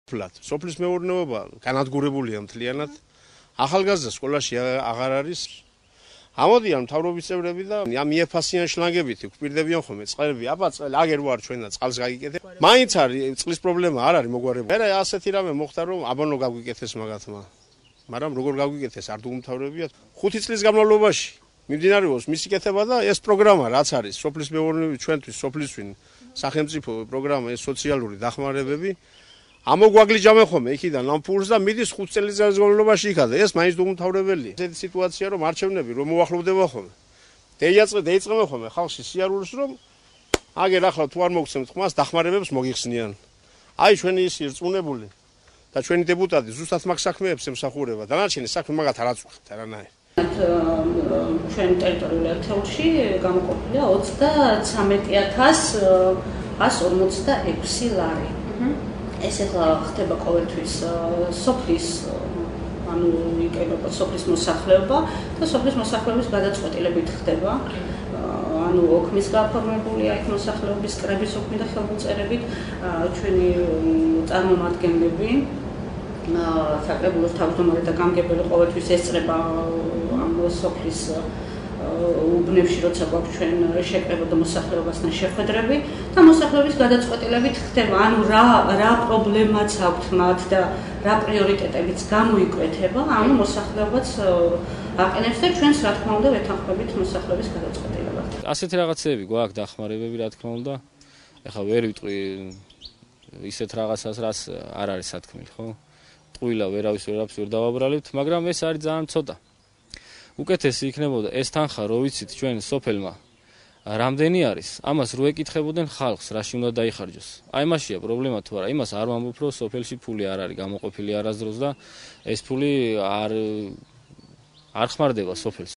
სოფლის მეურნეობა განადგურებულია მთლიანად. ახალგაზრდა სკოლაში აღარ არის. ამოდიან მთავრობის წევრები და მიეფასიან შლანგებით, გვპირდებიან ხოლმე წყლები, აბა წყალი აგერ ვარ ჩვენ და წყალს გაგიკეთებ. მაინც არის წყლის პრობლემა, არ არის მოგვარება. მე ასეთი რამე მოხდა რომ აბანო გაგვიკეთეს მაგათმა. მაგრამ როგორ გაგვიკეთეს არ დუმთავრებიათ. 5 წლის განმავლობაში მიმდინარეობს მისი კეთება და ეს პროგრამა რაც არის სოფლის მეურნეობის ჩვენთვის სოფლისვინ სახელმწიფო პროგრამა ეს სოციალური დახმარებები ამოგვაგლიჯავენ ხოლმე იქიდან ამ ფულს და მიდის 5 წელიწადის განმავლობაში იქა და ეს მაინც დუმთავრებელია. ესეთი სიტუაცია რომ არჩევნები რომ მოახლოვდება ხოლმე. დაიწყებენ ხოლმე ხალხში სიარულს რომ აგერ ახლა თუ არ მოგცემთ ხმას დახმარებებს მოგიხსნიან. აი ჩვენი ის რწმუნებული და ჩვენი დეპუტატი ზუსტად მაგ საქმეებს ემსახურება. დანარჩენი საქმე მაგათ არ აწუხებთ არანაირ. ჩვენ ტერიტორიულ ერთეულში გამოყოფილია 30146 ლარი. ეს ახლა ხდება ყოველთვის სოფლის ანუ იქნება სოფლის მოსახლეობა და სოფლის მოსახლეობის გადაწყვეტილებით ხდება. ანუ ოქმის გაფორმებულია იქ მოსახლეობის კრების ოქმი და ხელმოწერებით ჩვენი წარმომადგენლები საკრებულოს თავმჯდომარე და გამგებელი ყოველთვის ესწრება ამ სოფლის უბნებში როცა გვაქვს ჩვენ შეკრება და მოსახლეობასთან შეხვედრები და მოსახლეობის გადაწყვეტილებით ხდება ანუ რა პრობლემაც აქვთ მათ და რა პრიორიტეტებიც გამოიკვეთება ანუ მოსახლეობაც აყენებს და ჩვენს რა თქმა უნდა ვეთანხმებით მოსახლეობის გადაწყვეტილებად. ასეთი რაღაცეები გვაქვს დახმარებები რა თქმა უნდა. ეხლა ვერ ვიტყვი ისეთ რაღაცას რაც არ არის სათქმელი ხო? ტყუილა ვერავის ვერ დავაბრალებთ, მაგრამ ეს არის ძალიან ცოტა. უკეთესი იქნებოდა ეს თანხა რო ვიცით ჩვენ სოფელმა რამდენი არის, ამას რო ეკითხებოდნენ ხალხს, რაში უნდა დაიხარჯოს. აი მაშია პრობლემა თუ არა, იმას არ ვამბობ რომ სოფელში ფული არ არის გამოყოფილი არასდროს და ეს ფული არ ხმარდება სოფელს.